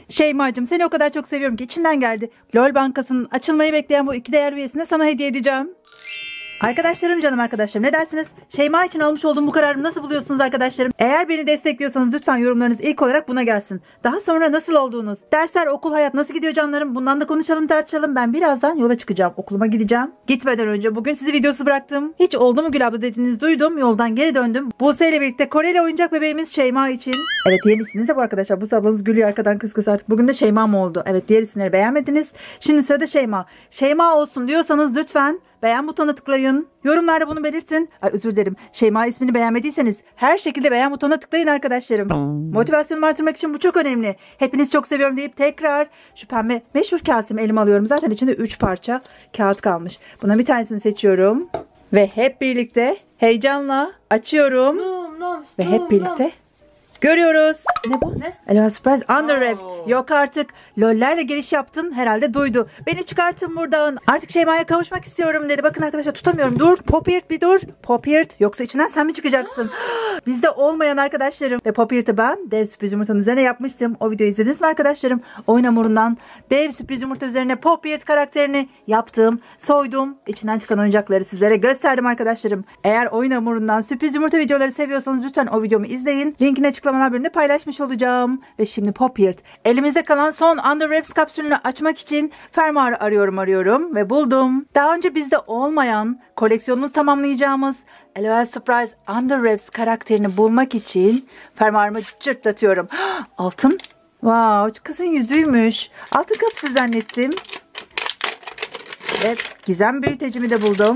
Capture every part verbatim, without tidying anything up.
Şeymacığım, seni o kadar çok seviyorum ki içimden geldi. LOL Bankası'nın açılmayı bekleyen bu iki değer üyesini sana hediye edeceğim. Arkadaşlarım, canım arkadaşlarım, ne dersiniz? Şeyma için almış olduğum bu kararımı nasıl buluyorsunuz arkadaşlarım? Eğer beni destekliyorsanız lütfen yorumlarınız ilk olarak buna gelsin. Daha sonra nasıl olduğunuz, dersler, okul, hayat nasıl gidiyor canlarım? Bundan da konuşalım, tartışalım. Ben birazdan yola çıkacağım. Okuluma gideceğim. Gitmeden önce bugün sizi videosu bıraktım. Hiç oldu mu Gül abla dediğinizi duydum. Yoldan geri döndüm. Buse ile birlikte Koreli oyuncak bebeğimiz Şeyma için. Evet, yeni isminiz de bu arkadaşlar. Buse ablanız gülüyor arkadan kıs kıs artık. Bugün de Şeyma mı oldu? Evet, diğer isimleri beğenmediniz. Şimdi sırada Şeyma. Şeyma olsun diyorsanız lütfen beğen butonuna tıklayın. Yorumlarda bunu belirtin. Ay, özür dilerim. Şeyma ismini beğenmediyseniz her şekilde beğen butonuna tıklayın arkadaşlarım. Motivasyonumu artırmak için bu çok önemli. Hepiniz çok seviyorum deyip tekrar şu pembe meşhur kasemi elime alıyorum. Zaten içinde üç parça kağıt kalmış. Buna bir tanesini seçiyorum. Ve hep birlikte heyecanla açıyorum. No, no, Ve no, hep birlikte no. görüyoruz. Ne bu? Ne? Elva Surprise Under Wraps. Oo. Yok artık. LOL'lerle giriş yaptın. Herhalde duydu. Beni çıkartın buradan. Artık Şeyma'ya kavuşmak istiyorum dedi. Bakın arkadaşlar, tutamıyorum. Dur. Poppyert bir dur. Poppyert. Yoksa içinden sen mi çıkacaksın? Bizde olmayan arkadaşlarım. Ve Poppyert'ı ben dev sürpriz yumurtanın üzerine yapmıştım. O videoyu izlediniz mi arkadaşlarım? Oyun hamurundan dev sürpriz yumurta üzerine Poppyert karakterini yaptım. Soydum. İçinden çıkan oyuncakları sizlere gösterdim arkadaşlarım. Eğer oyun hamurundan sürpriz yumurta videoları seviyorsanız lütfen o videomu izleyin. Linkini açıklamalar bölümünde paylaşmış olacağım. Ve şimdi Poppyert. Elimizde kalan son Under Wraps kapsülünü açmak için fermuarı arıyorum arıyorum ve buldum. Daha önce bizde olmayan, koleksiyonumuzu tamamlayacağımız Elva Surprise Under Wraps karakterini bulmak için fermuarımı çırtlatıyorum. Altın. Wow, kızın yüzüymüş. Altın kapsül zannettim. Evet, gizem büyütecimi de buldum.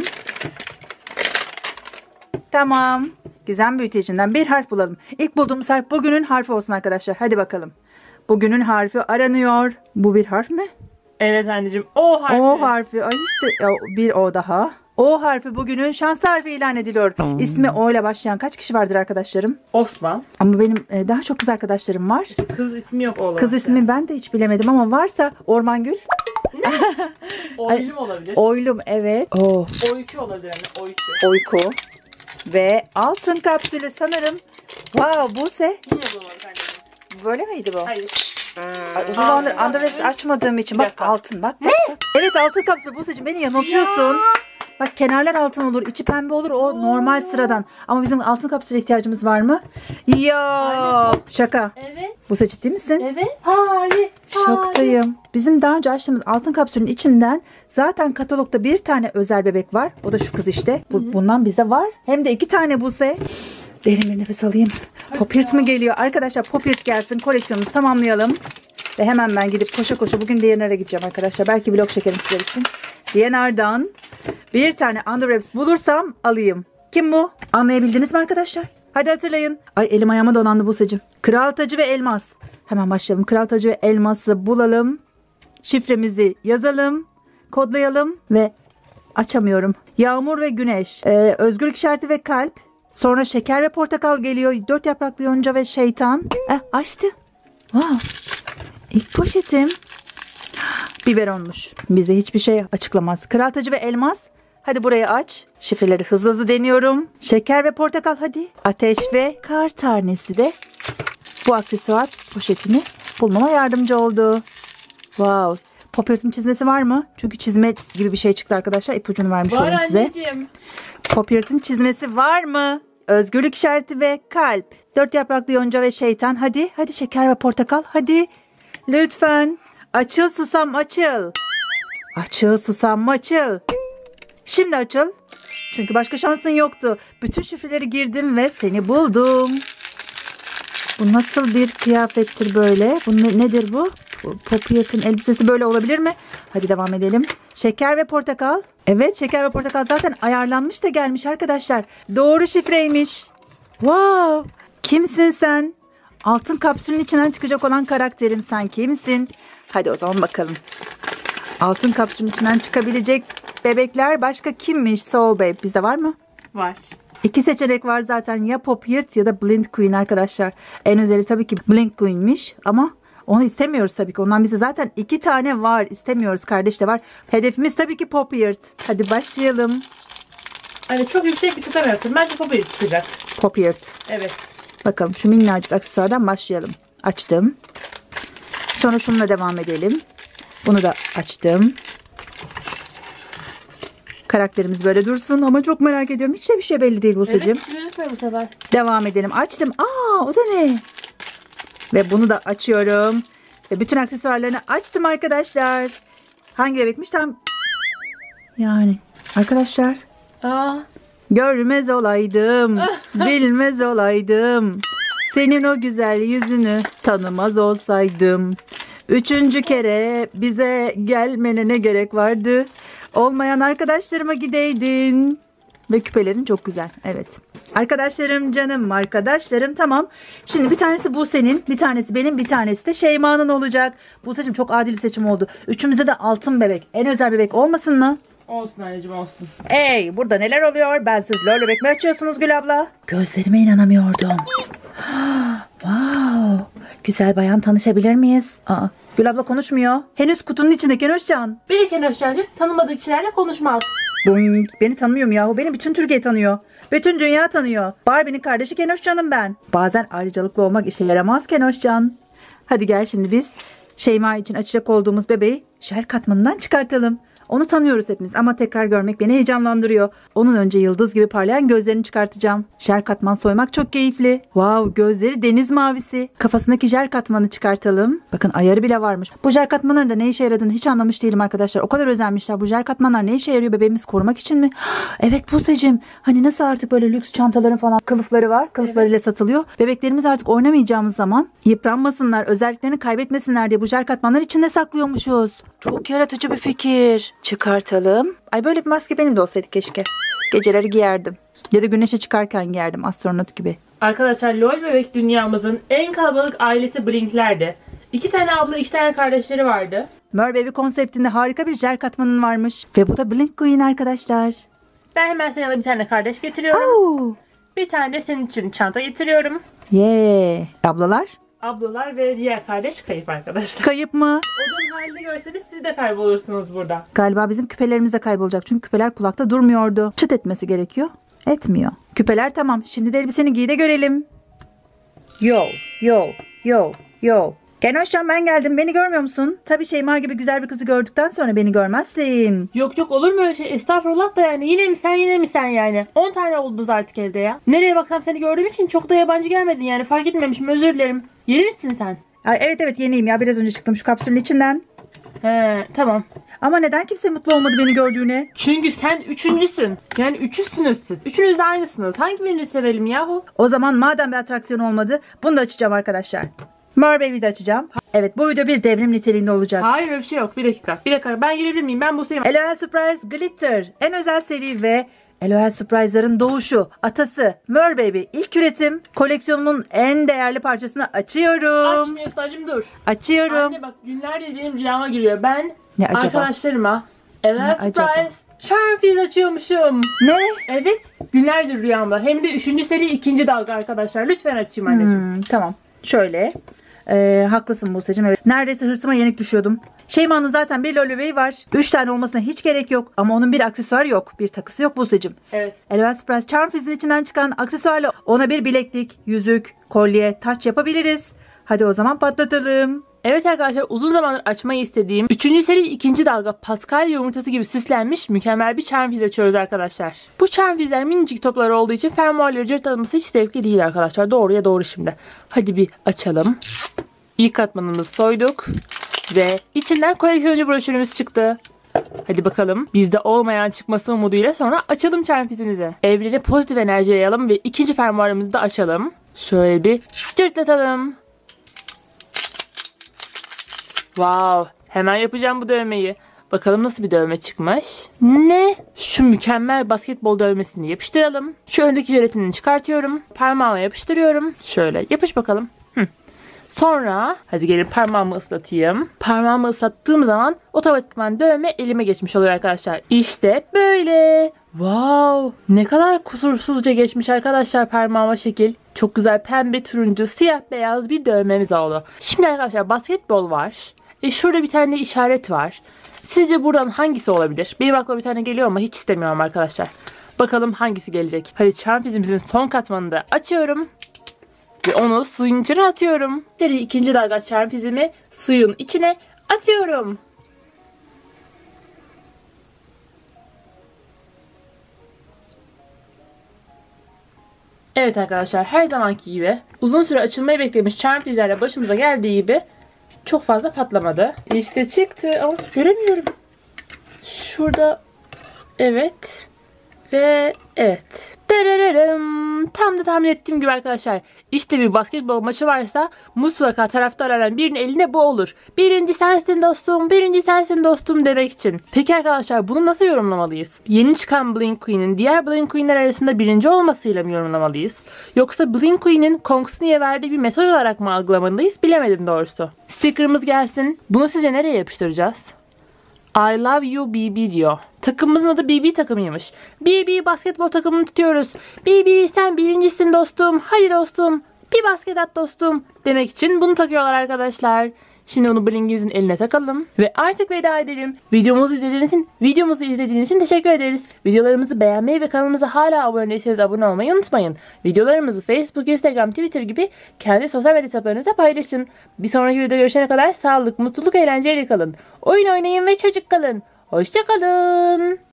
Tamam. Gizem büyütecinden bir harf bulalım. İlk bulduğumuz harf bugünün harfi olsun arkadaşlar. Hadi bakalım. Bugünün harfi aranıyor. Bu bir harf mi? Evet anneciğim. O harfi. O harfi. Ay işte bir O daha. O harfi bugünün şans harfi ilan ediliyor. İsmi O ile başlayan kaç kişi vardır arkadaşlarım? Osman. Ama benim e, daha çok kız arkadaşlarım var. Kız ismi yok oğlum. Kız ismi ben de hiç bilemedim ama varsa Ormangül. Oylum olabilir. Oylum, evet. Oh. Oyku olabilir anne. Oyku. Oyku. Ve altın kapsülü sanırım. Wow, Buse. Yine bulamadık anneciğim. Böyle miydi bu? Hayır. Ay, uzun zamandır Under Wraps açmadığım için bak altın bak, bak, bak. Evet, altın kapsülü Buse'cim, beni yanıltıyorsun. Bak, kenarlar altın olur, içi pembe olur, o normal sıradan. Ama bizim altın kapsüle ihtiyacımız var mı? Ya şaka. Evet. Buse, ciddi misin? Evet. Hayır. Şoktayım. Bizim daha önce açtığımız altın kapsülün içinden zaten katalogda bir tane özel bebek var. O da şu kız işte. Bu, bundan bizde var. Hem de iki tane Buse. Derin bir nefes alayım. Poppyert mı geliyor? Arkadaşlar Poppyert gelsin. Koleksiyonumuzu tamamlayalım. Ve hemen ben gidip koşa koşa bugün D N R'e gideceğim arkadaşlar. Belki vlog çekerim sizler için. D N R'dan bir tane Under Wraps bulursam alayım. Kim bu? Anlayabildiniz mi arkadaşlar? Hadi hatırlayın. Ay, elim ayağıma dolandı Buse'cim. Kral tacı ve elmas. Hemen başlayalım. Kral tacı ve elması bulalım. Şifremizi yazalım. Kodlayalım ve açamıyorum. Yağmur ve güneş. Ee, özgürlük işareti ve kalp. Sonra şeker ve portakal geliyor. Dört yapraklı yonca ve şeytan. Eh, açtı. Wow. İlk poşetim biberonmuş. Bize hiçbir şey açıklamaz. Kral tacı ve elmas. Hadi burayı aç. Şifreleri hızlı hızlı deniyorum. Şeker ve portakal hadi. Ateş ve kar tanesi de bu aksesuar poşetini bulmama yardımcı oldu. Wow. Poppyert'in çizmesi var mı? Çünkü çizme gibi bir şey çıktı arkadaşlar. İpucunu vermiş Var olayım size. anneciğim. Poppyert'in çizmesi var mı? Özgürlük işareti ve kalp. Dört yapraklı yonca ve şeytan. Hadi. Hadi şeker ve portakal. Hadi. Lütfen. Açıl susam açıl. Açıl susam açıl. Şimdi açıl. Çünkü başka şansın yoktu. Bütün şifreleri girdim ve seni buldum. Bu nasıl bir kıyafettir böyle? Bu ne, nedir bu? Poppyert'in elbisesi böyle olabilir mi? Hadi devam edelim. Şeker ve portakal. Evet, şeker ve portakal zaten ayarlanmış da gelmiş arkadaşlar. Doğru şifreymiş. Wow. Kimsin sen? Altın kapsülün içinden çıkacak olan karakterim, sen kimsin? Hadi o zaman bakalım. Altın kapsülün içinden çıkabilecek bebekler başka kimmiş? Soul Babe bizde var mı? Var. İki seçenek var zaten, ya Poppyert ya da Blind Queen arkadaşlar. En özeli tabii ki Blind Queen'miş ama onu istemiyoruz tabii ki. Ondan bize zaten iki tane var. İstemiyoruz, kardeş de var. Hedefimiz tabii ki Poppyert. Hadi başlayalım. Hani çok yüksek bir tutam yaptım. Bence Poppyert çıkacak. Poppyert. Evet. Bakalım şu minnacık aksesuardan başlayalım. Açtım. Sonra şununla devam edelim. Bunu da açtım. Karakterimiz böyle dursun ama çok merak ediyorum. Hiç de bir şey belli değil Buse'cim. Evet, bu sefer. Devam edelim. Açtım. Aa, o da ne? Ve bunu da açıyorum. Ve bütün aksesuarlarını açtım arkadaşlar. Hangi bebekmiş tam? Yani arkadaşlar. Aa. Görmez olaydım. Bilmez olaydım. Senin o güzel yüzünü tanımaz olsaydım. Üçüncü kere bize gelmene ne gerek vardı? Olmayan arkadaşlarıma gideydin. Ve küpelerin çok güzel. Evet. Arkadaşlarım, canım arkadaşlarım, tamam. Şimdi bir tanesi Buse'nin, bir tanesi benim, bir tanesi de Şeyma'nın olacak. Buse'cim çok adil bir seçim oldu. Üçümüzde de altın bebek. En özel bebek olmasın mı? Olsun anneciğim, olsun. Hey, burada neler oluyor? Ben siz lol bebek mi açıyorsunuz Gül abla? Gözlerime inanamıyordum. Wow. Güzel bayan, tanışabilir miyiz? Aa, Gül abla konuşmuyor. Henüz kutunun içinde Kenoşcan. Bir kere hoşçakalın. Tanımadığı kişilerle konuşmaz. Boing. Beni tanımıyor mu yahu? Beni bütün Türkiye tanıyor. Bütün dünya tanıyor. Barbie'nin kardeşi Kenoşcan'ım ben. Bazen ayrıcalıklı olmak işe yaramaz Kenoşcan. Hadi gel şimdi biz Şeyma için açacak olduğumuz bebeği jel katmanından çıkartalım. Onu tanıyoruz hepimiz ama tekrar görmek beni heyecanlandırıyor. Onun önce yıldız gibi parlayan gözlerini çıkartacağım. Jel katman soymak çok keyifli. Wow, gözleri deniz mavisi. Kafasındaki jel katmanı çıkartalım. Bakın ayarı bile varmış. Bu jel katmanların da ne işe yaradığını hiç anlamış değilim arkadaşlar. O kadar özenmişler. Bu jel katmanlar ne işe yarıyor, bebeğimizi korumak için mi? Evet Buse'cim. Hani nasıl artık böyle lüks çantaların falan kılıfları var. Kılıflarıyla evet. satılıyor. Bebeklerimiz artık oynamayacağımız zaman yıpranmasınlar, özelliklerini kaybetmesinler diye bu jel katmanları içinde saklıyormuşuz. Çok yaratıcı bir fikir. Çıkartalım. Ay, böyle bir maske benim de olsaydı keşke. Geceleri giyerdim. Ya da güneşe çıkarken giyerdim astronot gibi. Arkadaşlar, LOL bebek dünyamızın en kalabalık ailesi Blink'lerdi. İki tane abla, iki tane kardeşleri vardı. Mer Baby konseptinde harika bir jel katmanın varmış. Ve bu da Blink Queen arkadaşlar. Ben hemen sana bir tane kardeş getiriyorum. Oh. Bir tane de senin için çanta getiriyorum. Yeah. Ablalar? Ablalar ve diğer kardeş kayıp arkadaşlar. Kayıp mı? Odun halini görseniz siz de kaybolursunuz burada. Galiba bizim küpelerimiz de kaybolacak. Çünkü küpeler kulakta durmuyordu. Çıt etmesi gerekiyor. Etmiyor. Küpeler tamam. Şimdi de elbiseni giy de görelim. Yo, yo, yo, yo. Kenoşcan, ben geldim. Beni görmüyor musun? Tabii Şeyma gibi güzel bir kızı gördükten sonra beni görmezsin. Yok yok, olur mu öyle şey? Estağfurullah da yani. Yine mi sen, yine mi sen yani? on tane oldunuz artık evde ya. Nereye baksam seni gördüğüm için çok da yabancı gelmedin yani. Fark etmemişim, özür dilerim. Yeni misin sen? Ay, evet evet yeniyim ya. Biraz önce çıktım şu kapsülün içinden. He, tamam. Ama neden kimse mutlu olmadı beni gördüğüne? Çünkü sen üçüncüsün. Yani üçüsünüz siz. Üçünüz de aynısınız. Hangi birini sevelim yahu? O zaman madem bir atraksiyon olmadı, bunu da açacağım arkadaşlar. Mer Baby'yi de açacağım. Evet, bu video bir devrim niteliğinde olacak. Hayır, öyle bir şey yok. Bir dakika. Bir dakika. Ben girebilir miyim? Ben Buse'yim. L O L Surprise Glitter. En özel seri ve L O L Surprise'ların doğuşu, atası Mer Baby ilk üretim. Koleksiyonumun en değerli parçasını açıyorum. Açmıyorsun acım, dur. Açıyorum. Anne bak, günlerdir benim rüyama giriyor. Ben Ne acaba? arkadaşlarıma L O L Ne Surprise acaba? Charm Fizz açıyormuşum. Ne? Evet. Günlerdir rüyamda. Hem de üçüncü seri ikinci dalga arkadaşlar. Lütfen açayım anneciğim. Hmm, tamam. Şöyle. Ee, haklısın Buse'cim. Evet. Neredeyse hırsıma yenik düşüyordum. Şeyma'nın zaten bir lol bebeği var. Üç tane olmasına hiç gerek yok. Ama onun bir aksesuar yok. Bir takısı yok Buse'cim. Evet. L O L Surprise Charm Fizz'in içinden çıkan aksesuarla ona bir bileklik, yüzük, kolye, taç yapabiliriz. Hadi o zaman patlatalım. Evet arkadaşlar, uzun zamandır açmayı istediğim üçüncü seri ikinci dalga Paskalya yumurtası gibi süslenmiş mükemmel bir Charm Fizz açıyoruz arkadaşlar. Bu Charm Fizz'ler minicik toplar olduğu için fermuarları cırt alınması hiç zevkli değil arkadaşlar. Doğruya doğru şimdi. Hadi bir açalım. İlk katmanımızı soyduk. Ve içinden koleksiyoncu broşürümüz çıktı. Hadi bakalım. Bizde olmayan çıkması umuduyla sonra açalım Charm Fizz'imizi. Evreni pozitif enerji yayalım ve ikinci fermuarımızı da açalım. Şöyle bir cırtlatalım. Wow. Hemen yapacağım bu dövmeyi. Bakalım nasıl bir dövme çıkmış. Ne? Şu mükemmel basketbol dövmesini yapıştıralım. Şu öndeki jelatinini çıkartıyorum. Parmağıma yapıştırıyorum. Şöyle yapış bakalım. Hı. Sonra hadi gelin parmağımı ıslatayım. Parmağımı ıslattığım zaman otomatikman dövme elime geçmiş oluyor arkadaşlar. İşte böyle. Wow. Ne kadar kusursuzca geçmiş arkadaşlar parmağıma şekil. Çok güzel pembe, turuncu, siyah, beyaz bir dövmemiz oldu. Şimdi arkadaşlar basketbol var. E şurada bir tane işaret var. Sizce buradan hangisi olabilir? Benim aklıma bir tane geliyor ama hiç istemiyorum arkadaşlar. Bakalım hangisi gelecek. Hadi Charm Fizz'imizin son katmanını da açıyorum. Ve onu suyun içine atıyorum. Seri ikinci dalga charm izimi suyun içine atıyorum. Evet arkadaşlar, her zamanki gibi uzun süre açılmayı beklemiş charm pizlerle başımıza geldiği gibi çok fazla patlamadı. İşte çıktı ama göremiyorum. Şurada evet ve evet. Darararım. Tam da tahmin ettiğim gibi arkadaşlar. İşte bir basketbol maçı varsa mutlaka taraftarların birinin elinde bu olur. Birinci sensin dostum, birinci sensin dostum demek için. Peki arkadaşlar, bunu nasıl yorumlamalıyız? Yeni çıkan Blink-Queen'in diğer Blink-Queen'ler arasında birinci olmasıyla mı yorumlamalıyız? Yoksa Blink-Queen'in Kongsuni'ye verdiği bir mesaj olarak mı algılamalıyız? Bilemedim doğrusu. Sticker'ımız gelsin. Bunu sizce nereye yapıştıracağız? I love you B B diyor. Takımımızın adı B B takımıymış. B B basketbol takımını tutuyoruz. B B sen birincisin dostum. Hadi dostum. Bir basket at dostum demek için bunu takıyorlar arkadaşlar. Şimdi onu Blink'imizin eline takalım. Ve artık veda edelim. Videomuzu izlediğiniz için, videomuzu izlediğiniz için teşekkür ederiz. Videolarımızı beğenmeyi ve kanalımıza hala abone değilseniz abone olmayı unutmayın. Videolarımızı Facebook, Instagram, Twitter gibi kendi sosyal medya hesaplarınızda paylaşın. Bir sonraki videoda görüşene kadar sağlık, mutluluk, eğlenceyle kalın. Oyun oynayın ve çocuk kalın. Hoşça kalın.